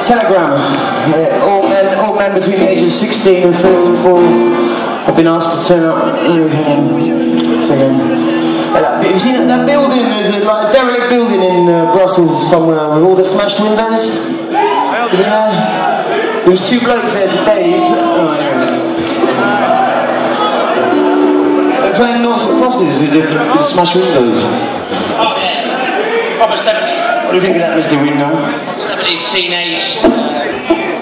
Telegram. All men between the ages of 16 and 34 have been asked to turn up. Have you seen that building? There's like a derelict building in Brussels somewhere with all the smashed windows. There was two blokes there today. They're playing Noughts and Crosses with the smashed windows. Oh yeah, proper 70s. What do you think of that, Mr. Window? 70s teenage.